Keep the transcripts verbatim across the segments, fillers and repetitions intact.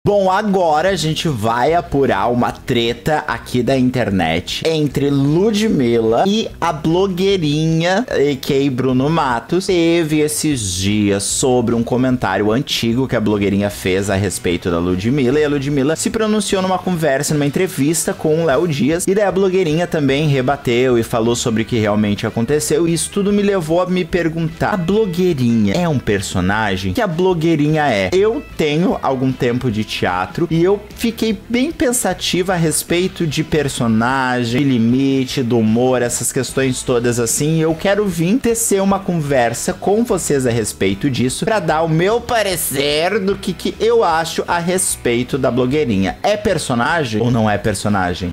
Bom, agora a gente vai apurar uma treta aqui da internet entre Ludmilla e a blogueirinha a k a. Bruno Matos. Teve esses dias sobre um comentário antigo que a blogueirinha fez a respeito da Ludmilla, e a Ludmilla se pronunciou numa conversa, numa entrevista com o Léo Dias, e daí a blogueirinha também rebateu e falou sobre o que realmente aconteceu, e isso tudo me levou a me perguntar: a blogueirinha é um personagem? O que a blogueirinha é? Eu tenho algum tempo de teatro e eu fiquei bem pensativa a respeito de personagem, de limite, do humor, essas questões todas assim, e eu quero vir tecer uma conversa com vocês a respeito disso, pra dar o meu parecer do que, que eu acho a respeito da blogueirinha. É personagem ou não é personagem?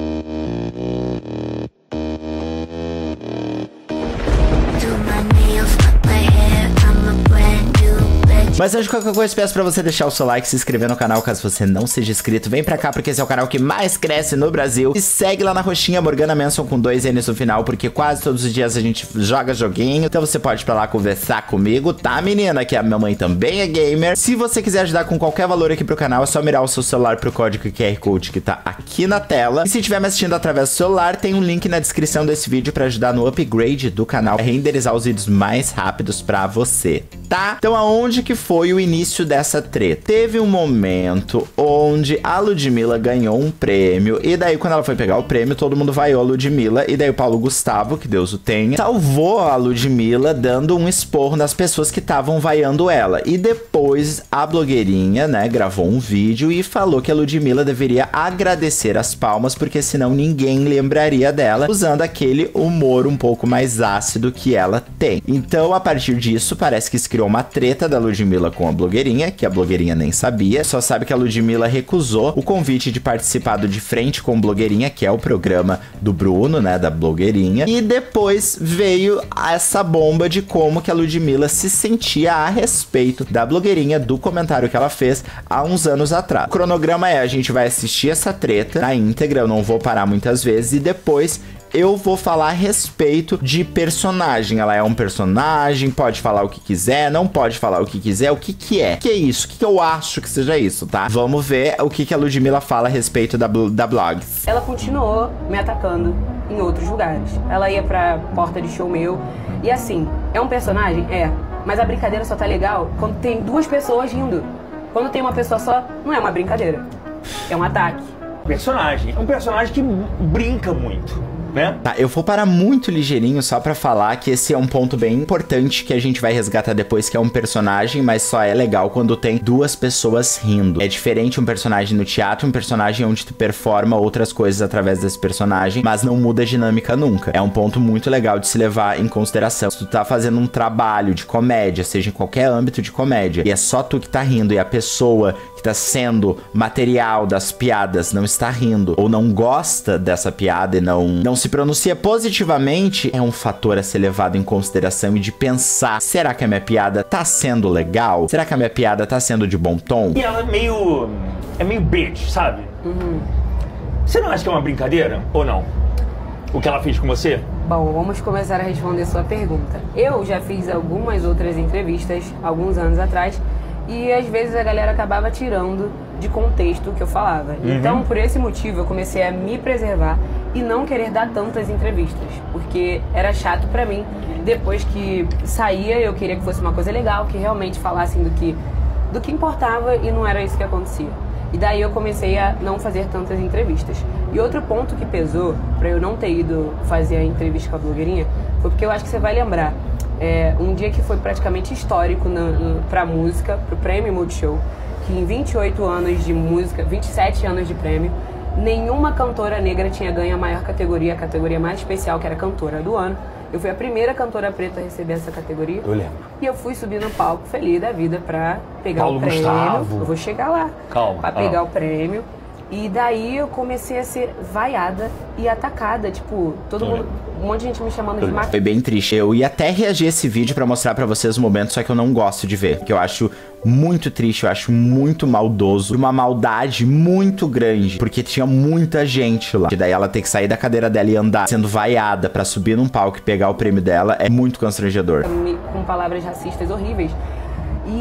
Mas antes de qualquer coisa, peço pra você deixar o seu like, se inscrever no canal caso você não seja inscrito. Vem pra cá porque esse é o canal que mais cresce no Brasil. E segue lá na roxinha Morgana Manson com dois N's no final, porque quase todos os dias a gente joga joguinho. Então você pode ir pra lá conversar comigo, tá, menina? Que a minha mãe também é gamer. Se você quiser ajudar com qualquer valor aqui pro canal, é só mirar o seu celular pro código Q R Code que tá aqui na tela. E se estiver me assistindo através do celular, tem um link na descrição desse vídeo pra ajudar no upgrade do canal, a renderizar os vídeos mais rápidos pra você, tá? Então aonde que foi o início dessa treta? Teve um momento onde a Ludmilla ganhou um prêmio, e daí quando ela foi pegar o prêmio, todo mundo vaiou a Ludmilla, e daí o Paulo Gustavo, que Deus o tenha, salvou a Ludmilla dando um esporro nas pessoas que estavam vaiando ela. E depois a blogueirinha, né, gravou um vídeo e falou que a Ludmilla deveria agradecer as palmas, porque senão ninguém lembraria dela, usando aquele humor um pouco mais ácido que ela tem. Então, a partir disso, parece que se criou uma treta da Ludmilla com a blogueirinha, que a blogueirinha nem sabia, só sabe que a Ludmilla recusou o convite de participar do De Frente com Blogueirinha, que é o programa do Bruno, né, da blogueirinha, e depois veio essa bomba de como que a Ludmilla se sentia a respeito da blogueirinha, do comentário que ela fez há uns anos atrás. O cronograma é: a gente vai assistir essa treta na íntegra, eu não vou parar muitas vezes, e depois eu vou falar a respeito de personagem. Ela é um personagem, pode falar o que quiser, não pode falar o que quiser, o que que é? O que é isso? O que que eu acho que seja isso, tá? Vamos ver o que que a Ludmilla fala a respeito da, da Blogs. Ela continuou me atacando em outros lugares. Ela ia pra porta de show meu, e assim, é um personagem? É. Mas a brincadeira só tá legal quando tem duas pessoas rindo. Quando tem uma pessoa só, não é uma brincadeira. É um ataque. Personagem. É um personagem que brinca muito, né? Tá, eu vou parar muito ligeirinho só pra falar que esse é um ponto bem importante que a gente vai resgatar depois, que é um personagem, mas só é legal quando tem duas pessoas rindo. É diferente um personagem no teatro, um personagem onde tu performa outras coisas através desse personagem, mas não muda a dinâmica nunca. É um ponto muito legal de se levar em consideração. Se tu tá fazendo um trabalho de comédia, seja em qualquer âmbito de comédia, e é só tu que tá rindo, e a pessoa que tá sendo material das piadas não está rindo, ou não gosta dessa piada e não, não se pronuncia positivamente, é um fator a ser levado em consideração e de pensar: será que a minha piada tá sendo legal? Será que a minha piada tá sendo de bom tom? E ela é meio... é meio bitch, sabe? Uhum. Você não acha que é uma brincadeira? Ou não? O que ela fez com você? Bom, vamos começar a responder sua pergunta. Eu já fiz algumas outras entrevistas, alguns anos atrás, e às vezes a galera acabava tirando de contexto o que eu falava. Uhum. Então, por esse motivo, eu comecei a me preservar e não querer dar tantas entrevistas, porque era chato pra mim. Depois que saía, eu queria que fosse uma coisa legal, que realmente falassem do que, do que importava, e não era isso que acontecia. E daí eu comecei a não fazer tantas entrevistas. E outro ponto que pesou pra eu não ter ido fazer a entrevista com a blogueirinha foi porque eu acho que você vai lembrar. É, um dia que foi praticamente histórico na, na, pra música, pro Prêmio Multishow, que em vinte e oito anos de música, vinte e sete anos de prêmio, nenhuma cantora negra tinha ganho a maior categoria, a categoria mais especial, que era cantora do ano. Eu fui a primeira cantora preta a receber essa categoria. Eu lembro. E eu fui subir no palco feliz da vida pra pegar Paulo o prêmio. Gustavo. Eu vou chegar lá. Calma. Pra pegar ah. o prêmio. E daí eu comecei a ser vaiada e atacada, tipo, todo mundo, um monte de gente me chamando de macaco. Foi bem triste. Eu ia até reagir a esse vídeo pra mostrar pra vocês o momento, só que eu não gosto de ver, que eu acho muito triste, eu acho muito maldoso, uma maldade muito grande, porque tinha muita gente lá. E daí ela ter que sair da cadeira dela e andar sendo vaiada pra subir num palco e pegar o prêmio dela é muito constrangedor. Com palavras racistas horríveis. E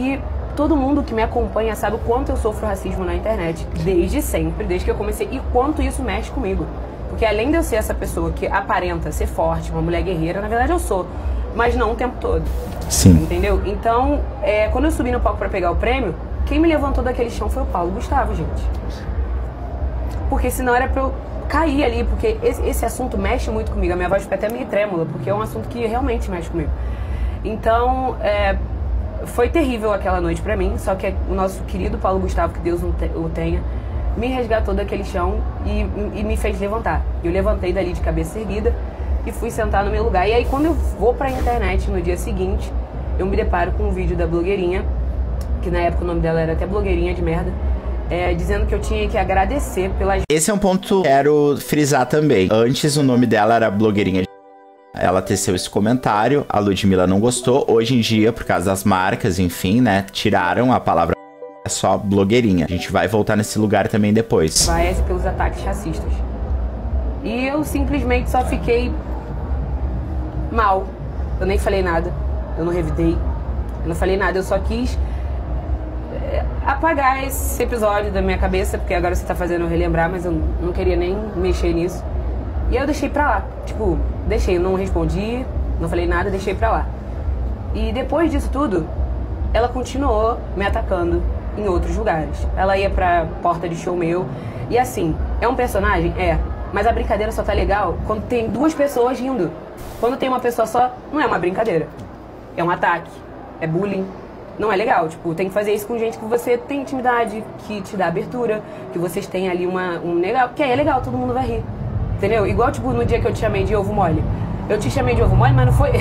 todo mundo que me acompanha sabe o quanto eu sofro racismo na internet. Desde sempre, desde que eu comecei. E quanto isso mexe comigo. Porque além de eu ser essa pessoa que aparenta ser forte, uma mulher guerreira, na verdade eu sou. Mas não o tempo todo. Sim. Entendeu? Então, é, quando eu subi no palco pra pegar o prêmio, quem me levantou daquele chão foi o Paulo Gustavo, gente. Porque senão era pra eu cair ali, porque esse, esse assunto mexe muito comigo. A minha voz fica até meio trêmula, porque é um assunto que realmente mexe comigo. Então, é, foi terrível aquela noite pra mim, só que o nosso querido Paulo Gustavo, que Deus o tenha, me resgatou daquele chão e, e me fez levantar. Eu levantei dali de cabeça erguida e fui sentar no meu lugar. E aí, quando eu vou pra internet no dia seguinte, eu me deparo com um vídeo da blogueirinha, que na época o nome dela era até Blogueirinha de Merda, é, dizendo que eu tinha que agradecer pelas... Esse é um ponto que eu quero frisar também. Antes o nome dela era Blogueirinha de... Ela teceu esse comentário, a Ludmilla não gostou. Hoje em dia, por causa das marcas, enfim, né, tiraram a palavra, é só blogueirinha. A gente vai voltar nesse lugar também depois. Vai pelos ataques racistas. E eu simplesmente só fiquei mal. Eu nem falei nada, eu não revidei, eu não falei nada, eu só quis é, apagar esse episódio da minha cabeça, porque agora você tá fazendo eu relembrar, mas eu não queria nem mexer nisso. E aí eu deixei pra lá, tipo, deixei, eu não respondi, não falei nada, deixei pra lá. E depois disso tudo, ela continuou me atacando em outros lugares. Ela ia pra porta de show meu, e assim, é um personagem? É, mas a brincadeira só tá legal quando tem duas pessoas rindo. Quando tem uma pessoa só, não é uma brincadeira, é um ataque, é bullying. Não é legal, tipo, tem que fazer isso com gente que você tem intimidade, que te dá abertura, que vocês têm ali uma, um legal, que aí é legal, todo mundo vai rir. Entendeu? Igual, tipo, no dia que eu te chamei de ovo mole. Eu te chamei de ovo mole, mas não foi...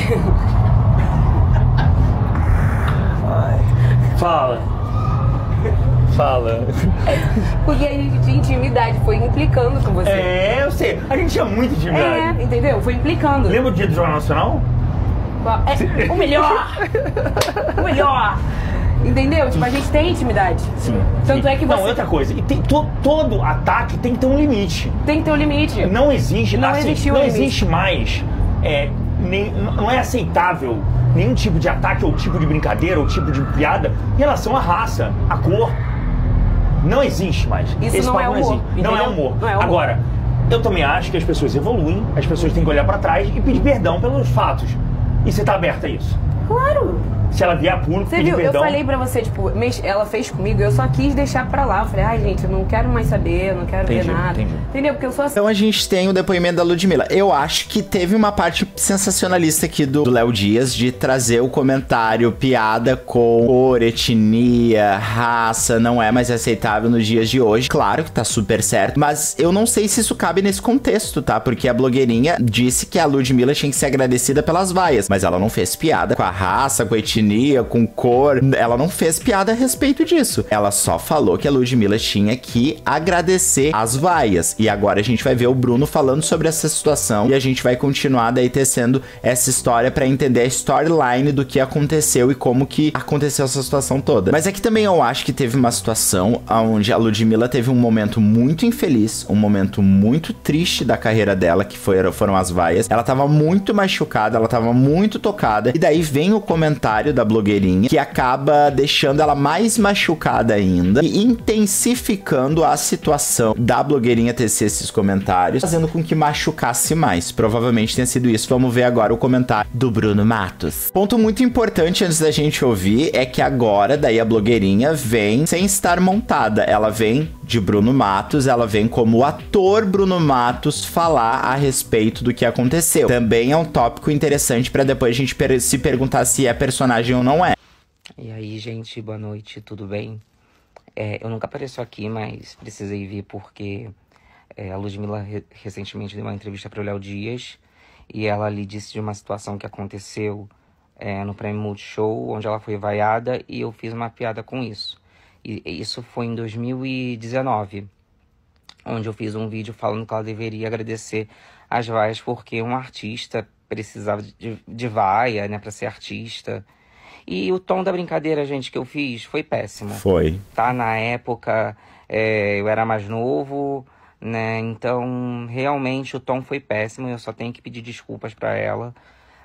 Fala. Fala. Porque a gente tinha intimidade, foi implicando com você. É, eu sei. A gente tinha muita intimidade. É, entendeu? Foi implicando. Lembra o dia do Jornal Nacional? É, o melhor! O melhor! Entendeu? Tipo, a gente tem intimidade. Sim. Tanto é que você... Não, outra coisa. E tem to, todo ataque tem que ter um limite. Tem que ter um limite. Não existe... Não assim, existiu Não limite. existe mais... É, nem, não é aceitável nenhum tipo de ataque ou tipo de brincadeira ou tipo de piada em relação à raça, à cor. Não existe mais. Isso Esse não papo é humor, existe. Não é entendeu? humor. Não é humor. Agora, eu também acho que as pessoas evoluem, as pessoas têm que olhar pra trás e pedir perdão pelos fatos. E você tá aberta a isso? Claro! Se ela vier a público, Você pedir viu, perdão... eu falei pra você, tipo, ela fez comigo, eu só quis deixar pra lá. Eu falei, ai, gente, eu não quero mais saber, eu não quero Entendi, ver nada. entendi. Entendeu? Porque eu sou assim. Então a gente tem o depoimento da Ludmilla. Eu acho que teve uma parte sensacionalista aqui do Léo Dias de trazer o comentário piada com cor, etnia, raça, não é mais aceitável nos dias de hoje. Claro que tá super certo, mas eu não sei se isso cabe nesse contexto, tá? Porque a blogueirinha disse que a Ludmilla tinha que ser agradecida pelas vaias, mas ela não fez piada com a raça, com a etnia, com cor. Ela não fez piada a respeito disso. Ela só falou que a Ludmilla tinha que agradecer as vaias. E agora a gente vai ver o Bruno falando sobre essa situação e a gente vai continuar daí tecendo essa história pra entender a storyline do que aconteceu e como que aconteceu essa situação toda. Mas aqui também eu acho que teve uma situação onde a Ludmilla teve um momento muito infeliz, um momento muito triste da carreira dela, que foi, foram as vaias. Ela tava muito machucada, ela tava muito tocada. E daí vem o comentário da blogueirinha que acaba deixando ela mais machucada ainda e intensificando a situação da blogueirinha tecer esses comentários, fazendo com que machucasse mais. Provavelmente tenha sido isso. Vamos ver agora o comentário do Bruno Matos. Ponto muito importante antes da gente ouvir é que agora daí a blogueirinha vem sem estar montada. Ela vem de Bruno Matos, ela vem como o ator Bruno Matos falar a respeito do que aconteceu. Também é um tópico interessante para depois a gente per- se perguntar se é personagem ou não é. E aí, gente, boa noite, tudo bem? É, eu nunca apareço aqui, mas precisei vir porque é, a Ludmilla re- recentemente deu uma entrevista para o Léo Dias e ela ali disse de uma situação que aconteceu é, no Prêmio Multishow, onde ela foi vaiada e eu fiz uma piada com isso. E isso foi em dois mil e dezenove, onde eu fiz um vídeo falando que ela deveria agradecer as vaias porque um artista precisava de, de vaia, né, para ser artista. E o tom da brincadeira, gente, que eu fiz foi péssimo. Foi. Tá? Na época, é, eu era mais novo, né? Então, realmente, o tom foi péssimo. Eu só tenho que pedir desculpas pra ela.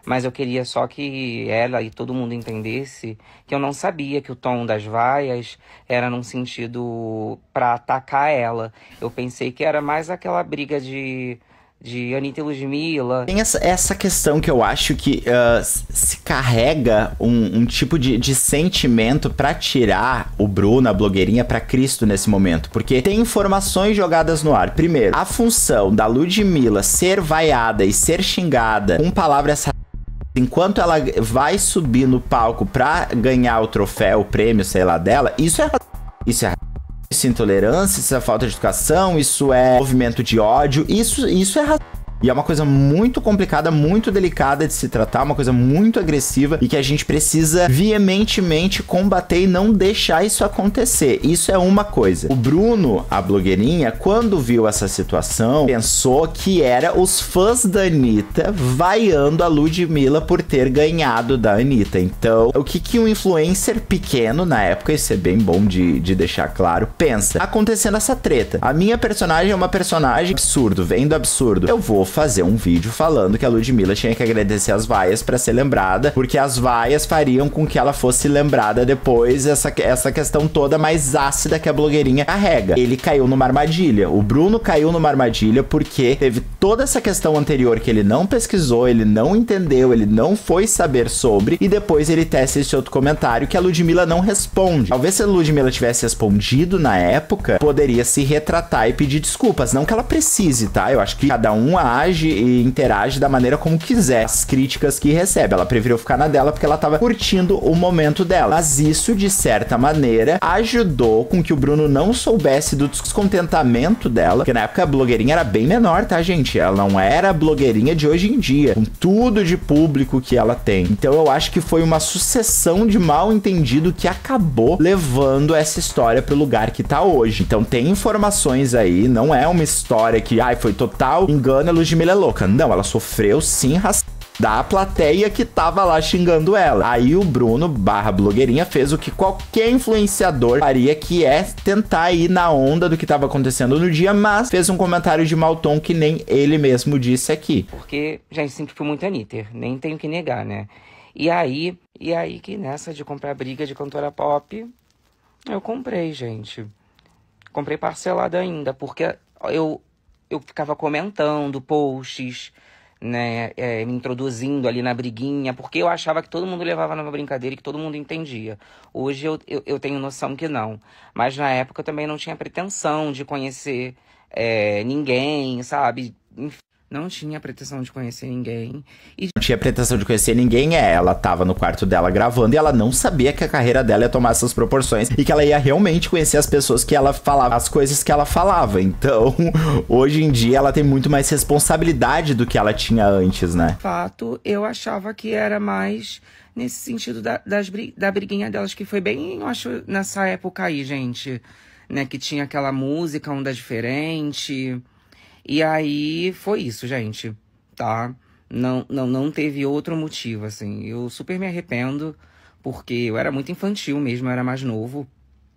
Mas eu queria só que ela e todo mundo entendesse que eu não sabia que o tom das vaias era num sentido pra atacar ela. Eu pensei que era mais aquela briga de... de Anitta e Ludmilla. Tem essa, essa questão que eu acho que uh, se carrega um, um tipo de, de sentimento pra tirar o Bruno, a blogueirinha, pra Cristo nesse momento. Porque tem informações jogadas no ar. Primeiro, a função da Ludmilla ser vaiada e ser xingada com palavras enquanto ela vai subir no palco pra ganhar o troféu, o prêmio, sei lá, dela, isso é isso é isso é intolerância, isso é falta de educação, isso é movimento de ódio, isso, isso é racismo. E é uma coisa muito complicada, muito delicada de se tratar, uma coisa muito agressiva e que a gente precisa veementemente combater e não deixar isso acontecer. Isso é uma coisa. O Bruno, a blogueirinha, quando viu essa situação, pensou que era os fãs da Anitta vaiando a Ludmilla por ter ganhado da Anitta. Então, o que que um influencer pequeno na época, isso é bem bom de, de deixar claro, pensa? Acontecendo essa treta. A minha personagem é uma personagem absurdo, vem do absurdo. Eu vou fazer um vídeo falando que a Ludmilla tinha que agradecer as vaias pra ser lembrada, porque as vaias fariam com que ela fosse lembrada depois, essa, essa questão toda mais ácida que a blogueirinha carrega. Ele caiu numa armadilha. O Bruno caiu numa armadilha porque teve toda essa questão anterior que ele não pesquisou, ele não entendeu, ele não foi saber sobre, e depois ele tece esse outro comentário que a Ludmilla não responde. Talvez se a Ludmilla tivesse respondido na época, poderia se retratar e pedir desculpas. Não que ela precise, tá? Eu acho que cada um age e interage da maneira como quiser as críticas que recebe. Ela preferiu ficar na dela porque ela tava curtindo o momento dela. Mas isso, de certa maneira, ajudou com que o Bruno não soubesse do descontentamento dela, porque na época a blogueirinha era bem menor, tá, gente? Ela não era a blogueirinha de hoje em dia, com tudo de público que ela tem. Então eu acho que foi uma sucessão de mal entendido que acabou levando essa história pro lugar que tá hoje. Então tem informações aí, não é uma história que, ai, foi total engano, a Ludmilla é louca. Não, ela sofreu sim racismo da plateia que tava lá xingando ela. Aí o Bruno, barra blogueirinha, fez o que qualquer influenciador faria, que é tentar ir na onda do que tava acontecendo no dia, mas fez um comentário de mau tom que nem ele mesmo disse aqui. Porque, gente, sempre fui muito Anitta, nem tenho que negar, né? E aí, e aí que nessa de comprar briga de cantora pop, eu comprei, gente. Comprei parcelado ainda, porque eu... eu ficava comentando posts, né, é, me introduzindo ali na briguinha, porque eu achava que todo mundo levava numa brincadeira e que todo mundo entendia. Hoje eu, eu, eu tenho noção que não. Mas na época eu também não tinha pretensão de conhecer é, ninguém, sabe? Enfim, não tinha pretensão de conhecer ninguém. E... não tinha pretensão de conhecer ninguém, é. Ela tava no quarto dela gravando e ela não sabia que a carreira dela ia tomar essas proporções e que ela ia realmente conhecer as pessoas que ela falava, as coisas que ela falava. Então, hoje em dia, ela tem muito mais responsabilidade do que ela tinha antes, né? De fato, eu achava que era mais nesse sentido da, das, da briguinha delas, que foi bem, eu acho, nessa época aí, gente, né? Que tinha aquela música, onda diferente... E aí, foi isso, gente, tá? Não, não, não teve outro motivo, assim. Eu super me arrependo, porque eu era muito infantil mesmo, eu era mais novo.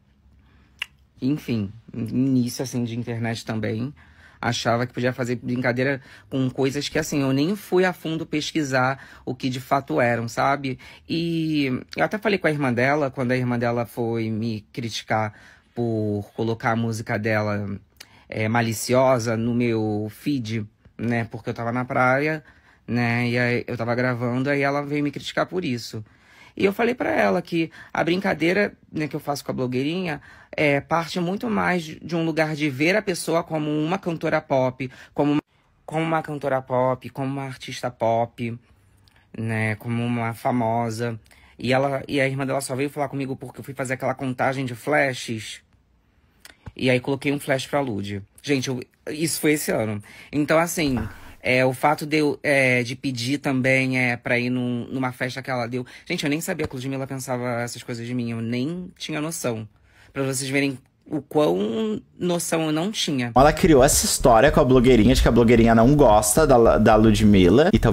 Enfim, início, assim, de internet também. Achava que podia fazer brincadeira com coisas que, assim, eu nem fui a fundo pesquisar o que de fato eram, sabe? E eu até falei com a irmã dela, quando a irmã dela foi me criticar por colocar a música dela... É, maliciosa no meu feed, né, porque eu tava na praia, né, e aí eu tava gravando, aí ela veio me criticar por isso. E eu falei pra ela que a brincadeira, né, que eu faço com a blogueirinha é, parte muito mais de um lugar de ver a pessoa como uma cantora pop, como uma, como uma cantora pop, como uma artista pop, né, como uma famosa. E, ela, e a irmã dela só veio falar comigo porque eu fui fazer aquela contagem de flashes. E aí coloquei um flash pra Lud. Gente, eu, isso foi esse ano. Então, assim, é, o fato de, eu, é, de pedir também é, pra ir num, numa festa que ela deu... Gente, eu nem sabia que a Ludmilla pensava essas coisas de mim. Eu nem tinha noção. Pra vocês verem o quão noção eu não tinha. Ela criou essa história com a blogueirinha, de que a blogueirinha não gosta da, da Ludmilla. E talvez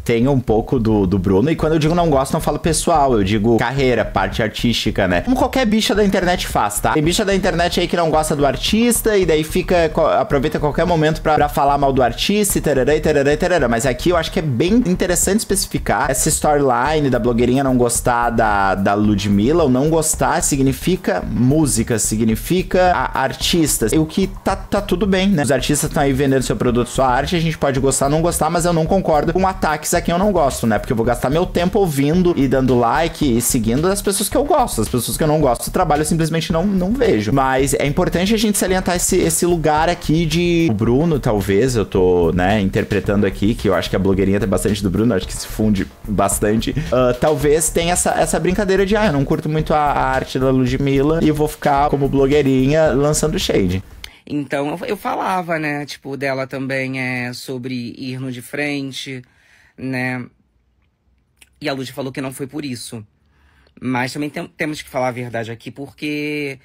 tenho um pouco do, do Bruno. E quando eu digo não gosto, não falo pessoal. Eu digo carreira, parte artística, né? Como qualquer bicha da internet faz, tá? Tem bicha da internet aí que não gosta do artista e daí fica... aproveita qualquer momento pra, pra falar mal do artista e tarará, e tarará, e tarará. Mas aqui eu acho que é bem interessante especificar essa storyline da blogueirinha não gostar da, da Ludmilla. Ou não gostar significa música, significa a, artistas. E o que tá, tá tudo bem, né? Os artistas estão aí vendendo seu produto, sua arte. A gente pode gostar, não gostar, mas eu não concordo com ataques a quem eu não gosto, né? Porque eu vou gastar meu tempo ouvindo e dando like e seguindo as pessoas que eu gosto. As pessoas que eu não gosto do trabalho eu simplesmente não, não vejo. Mas é importante a gente salientar esse, esse lugar aqui de... O Bruno, talvez, eu tô, né, interpretando aqui, que eu acho que a blogueirinha tem bastante do Bruno, acho que se funde bastante. Uh, talvez tenha essa, essa brincadeira de, ah, eu não curto muito a, a arte da Ludmilla e eu vou ficar como blogueirinha lançando shade. Então eu falava, né, tipo, dela também é sobre ir no de frente, né, e a Lud falou que não foi por isso. Mas também tem, temos que falar a verdade aqui, porque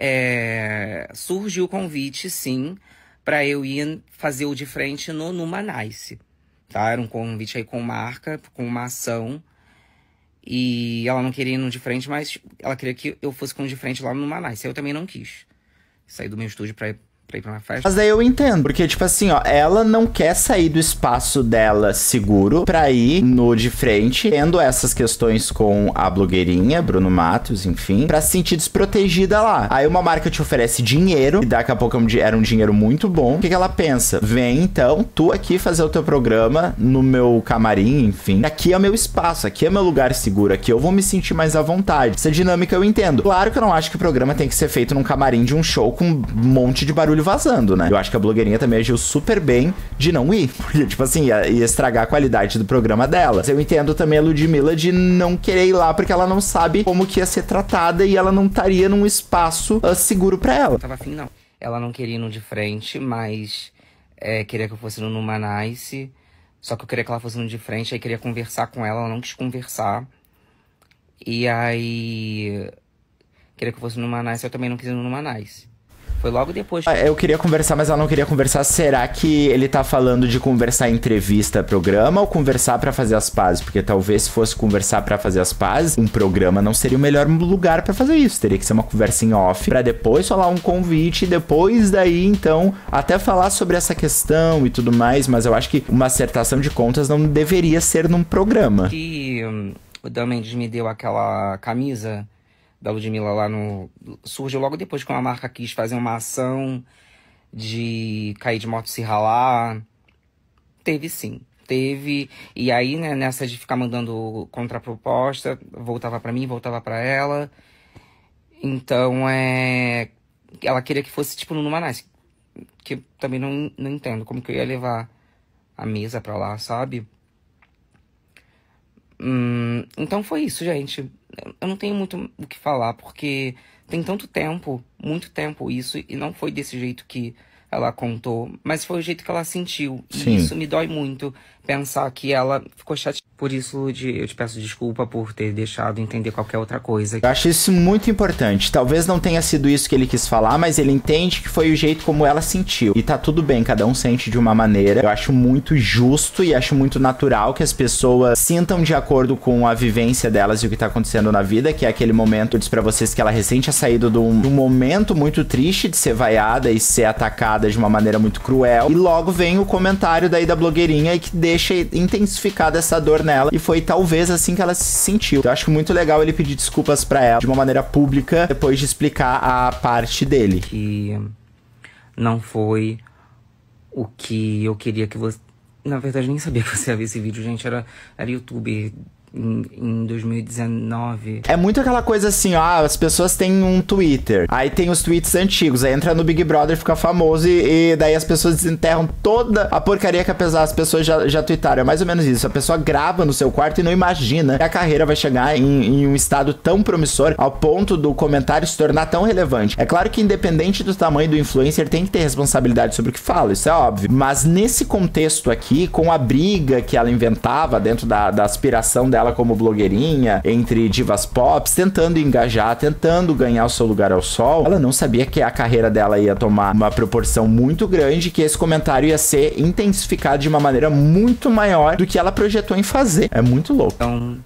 é, surgiu o convite, sim, pra eu ir fazer o de frente no Numa Nice, tá? Era um convite aí com marca, com uma ação, e ela não queria ir no de frente, mas ela queria que eu fosse com o de frente lá no Numa Nice. Eu também não quis sair do meu estúdio pra ir pra ir pra uma festa. Mas daí eu entendo, porque, tipo assim, ó, ela não quer sair do espaço dela seguro pra ir no de frente, tendo essas questões com a blogueirinha, Bruno Matos, enfim, pra se sentir desprotegida lá. Aí uma marca te oferece dinheiro, e daqui a pouco era um dinheiro muito bom. O que que ela pensa? Vem, então, tu aqui fazer o teu programa no meu camarim, enfim. Aqui é o meu espaço, aqui é meu lugar seguro, aqui eu vou me sentir mais à vontade. Essa dinâmica eu entendo. Claro que eu não acho que o programa tem que ser feito num camarim de um show com um monte de barulho vazando, né? Eu acho que a blogueirinha também agiu super bem de não ir, porque, tipo assim, ia, ia estragar a qualidade do programa dela. Eu entendo também a Ludmilla de não querer ir lá porque ela não sabe como que ia ser tratada e ela não estaria num espaço uh, seguro pra ela. Não tava afim, não. Ela não queria ir no de frente, mas é, queria que eu fosse no Numa Nice. Só que eu queria que ela fosse no de frente, aí queria conversar com ela, ela não quis conversar. E aí... queria que eu fosse no Numa Nice, eu também não quis ir no Numa Nice. Foi logo depois. Eu queria conversar, mas ela não queria conversar. Será que ele tá falando de conversar em entrevista, programa, ou conversar pra fazer as pazes? Porque talvez se fosse conversar pra fazer as pazes, um programa não seria o melhor lugar pra fazer isso. Teria que ser uma conversa em off, pra depois falar um convite, e depois daí, então, até falar sobre essa questão e tudo mais. Mas eu acho que uma acertação de contas não deveria ser num programa. Que um, o Dan Mendes me deu aquela camisa da Ludmilla lá no... surgiu logo depois que uma marca quis fazer uma ação de cair de moto e se ralar. Teve sim, teve. E aí, né, nessa de ficar mandando contraproposta, voltava pra mim, voltava pra ela. Então, é... ela queria que fosse, tipo, no Numa Nice. Que eu também não, não entendo como que eu ia levar a mesa pra lá, sabe? Hum, então foi isso, gente. Eu não tenho muito o que falar, porque tem tanto tempo, muito tempo isso, e não foi desse jeito que ela contou, mas foi o jeito que ela sentiu. Sim. E isso me dói muito, pensar que ela ficou chateada. Por isso, Lud, eu te peço desculpa por ter deixado entender qualquer outra coisa. Eu acho isso muito importante. Talvez não tenha sido isso que ele quis falar, mas ele entende que foi o jeito como ela sentiu. E tá tudo bem, cada um sente de uma maneira. Eu acho muito justo e acho muito natural que as pessoas sintam de acordo com a vivência delas e o que tá acontecendo na vida, que é aquele momento, eu disse pra vocês que ela recém tinha saído de um, de um momento muito triste de ser vaiada e ser atacada de uma maneira muito cruel. E logo vem o comentário daí da blogueirinha e que deixa intensificada essa dor nela, e foi talvez assim que ela se sentiu. Eu acho muito legal ele pedir desculpas pra ela de uma maneira pública, depois de explicar a parte dele. Que não foi o que eu queria que você... Na verdade, nem sabia que você ia ver esse vídeo, gente. Era, era youtuber em, em dois mil e dezenove. É muito aquela coisa assim, ó, ah, as pessoas têm um Twitter, aí tem os tweets antigos, aí entra no Big Brother, fica famoso e, e daí as pessoas desenterram toda a porcaria que apesar as pessoas já, já tweetaram. É mais ou menos isso, a pessoa grava no seu quarto e não imagina que a carreira vai chegar em, em um estado tão promissor ao ponto do comentário se tornar tão relevante. É claro que independente do tamanho do influencer, tem que ter responsabilidade sobre o que fala, isso é óbvio, mas nesse contexto aqui, com a briga que ela inventava dentro da, da aspiração dela dela como blogueirinha, entre divas pop, tentando engajar, tentando ganhar o seu lugar ao sol, ela não sabia que a carreira dela ia tomar uma proporção muito grande, que esse comentário ia ser intensificado de uma maneira muito maior do que ela projetou em fazer. É muito louco. Então,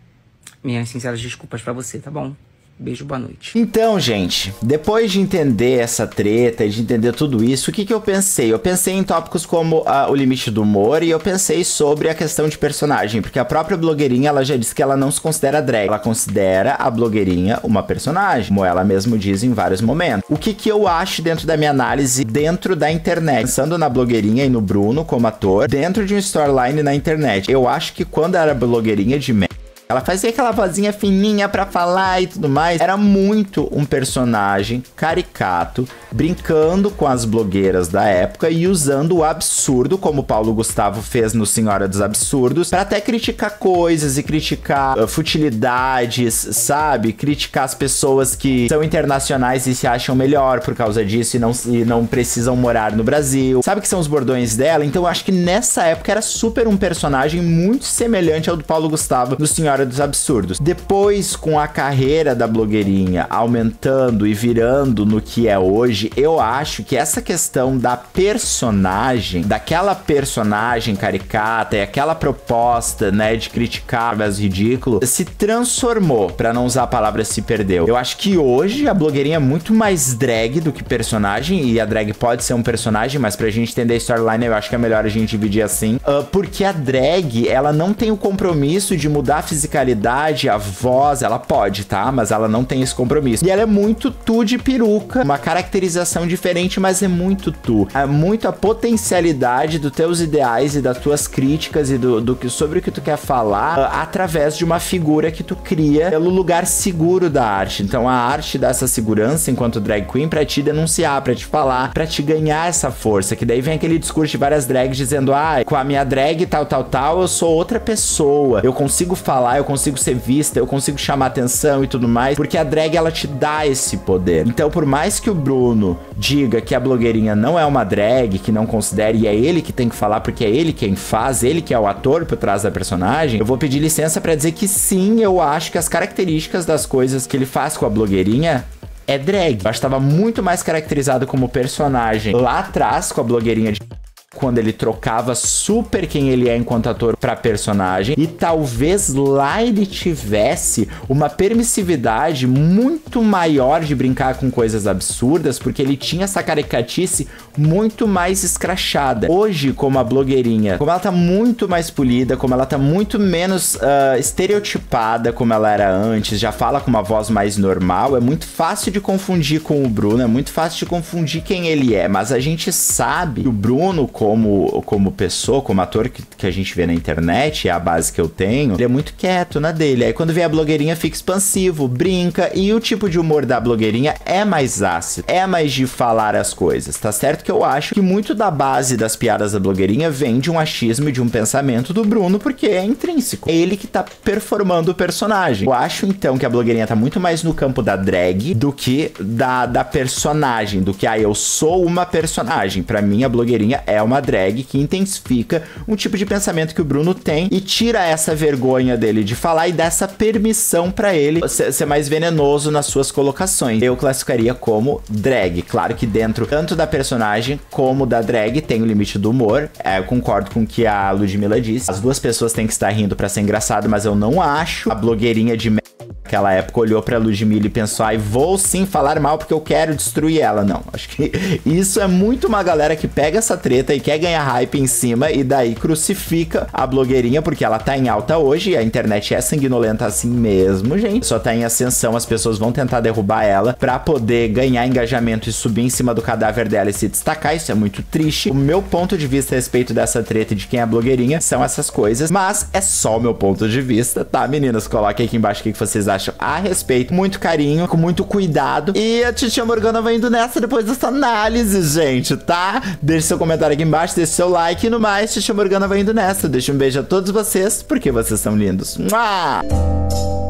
minhas sinceras desculpas pra você, tá bom? Beijo, boa noite. Então, gente, depois de entender essa treta, de entender tudo isso, o que que eu pensei? Eu pensei em tópicos como uh, o limite do humor, e eu pensei sobre a questão de personagem, porque a própria blogueirinha, ela já disse que ela não se considera drag, ela considera a blogueirinha uma personagem, como ela mesma diz em vários momentos. O que que eu acho dentro da minha análise dentro da internet? Pensando na blogueirinha e no Bruno como ator, dentro de um storyline na internet, eu acho que quando era blogueirinha de merda, ela fazia aquela vozinha fininha pra falar e tudo mais. Era muito um personagem caricato, brincando com as blogueiras da época e usando o absurdo, como o Paulo Gustavo fez no Senhora dos Absurdos, pra até criticar coisas e criticar uh, futilidades, sabe? Criticar as pessoas que são internacionais e se acham melhor por causa disso e não, e não precisam morar no Brasil. Sabe que são os bordões dela? Então eu acho que nessa época era super um personagem muito semelhante ao do Paulo Gustavo no Senhora dos Absurdos. Depois, com a carreira da blogueirinha aumentando e virando no que é hoje, eu acho que essa questão da personagem, daquela personagem caricata e aquela proposta, né, de criticar as ridículo, se transformou, pra não usar a palavra se perdeu. Eu acho que hoje a blogueirinha é muito mais drag do que personagem, e a drag pode ser um personagem, mas pra gente entender a storyline eu acho que é melhor a gente dividir assim, uh, porque a drag, ela não tem o compromisso de mudar a fisicalidade, a voz, ela pode, tá? Mas ela não tem esse compromisso. E ela é muito tu de peruca, uma caracterização diferente, mas é muito tu. É muito a potencialidade dos teus ideais e das tuas críticas e do, do que sobre o que tu quer falar uh, através de uma figura que tu cria pelo lugar seguro da arte. Então a arte dá essa segurança enquanto drag queen pra te denunciar, pra te falar, pra te ganhar essa força, que daí vem aquele discurso de várias drags dizendo, ah, com a minha drag tal, tal, tal, eu sou outra pessoa, eu consigo falar, eu consigo ser vista, eu consigo chamar atenção e tudo mais, porque a drag, ela te dá esse poder. Então, por mais que o Bruno diga que a blogueirinha não é uma drag, que não considere, e é ele que tem que falar, porque é ele quem faz, ele que é o ator por trás da personagem, eu vou pedir licença pra dizer que sim, eu acho que as características das coisas que ele faz com a blogueirinha é drag. Eu acho que tava muito mais caracterizado como personagem lá atrás com a blogueirinha de... quando ele trocava super quem ele é enquanto ator pra personagem, e talvez lá ele tivesse uma permissividade muito maior de brincar com coisas absurdas, porque ele tinha essa caricatice muito mais escrachada. Hoje, como a blogueirinha, como ela tá muito mais polida, como ela tá muito menos uh, estereotipada como ela era antes, já fala com uma voz mais normal, é muito fácil de confundir com o Bruno, é muito fácil de confundir quem ele é, mas a gente sabe que o Bruno, como, como pessoa, como ator que, que a gente vê na internet, é a base que eu tenho, ele é muito quieto na dele. Aí quando vem a blogueirinha fica expansivo, brinca, e o tipo de humor da blogueirinha é mais ácido, é mais de falar as coisas, tá certo? Que eu acho que muito da base das piadas da blogueirinha vem de um achismo e de um pensamento do Bruno, porque é intrínseco. É ele que tá performando o personagem. Eu acho então que a blogueirinha tá muito mais no campo da drag do que da, da personagem, do que, ah, eu sou uma personagem. Pra mim, a blogueirinha é uma drag que intensifica um tipo de pensamento que o Bruno tem e tira essa vergonha dele de falar e dá essa permissão pra ele ser, ser mais venenoso nas suas colocações. Eu classificaria como drag. Claro que dentro tanto da personagem como da drag tem o limite do humor. É, eu concordo com o que a Ludmilla disse. As duas pessoas têm que estar rindo pra ser engraçado, mas eu não acho a blogueirinha de merda naquela época olhou pra Ludmilla e pensou, ai, vou sim falar mal porque eu quero destruir ela. Não, acho que isso é muito uma galera que pega essa treta e quer ganhar hype em cima e daí crucifica a blogueirinha porque ela tá em alta hoje e a internet é sanguinolenta assim mesmo, gente. Só tá em ascensão, as pessoas vão tentar derrubar ela pra poder ganhar engajamento e subir em cima do cadáver dela e se destacar. Isso é muito triste. O meu ponto de vista a respeito dessa treta e de quem é a blogueirinha são essas coisas, mas é só o meu ponto de vista, tá, meninas? Coloquem aqui embaixo o que vocês acham a respeito, muito carinho, com muito cuidado. E a Titia Morgana vai indo nessa depois dessa análise, gente, tá? Deixe seu comentário aqui embaixo, deixe seu like e no mais, Titia Morgana vai indo nessa. Deixa um beijo a todos vocês, porque vocês são lindos. Mua!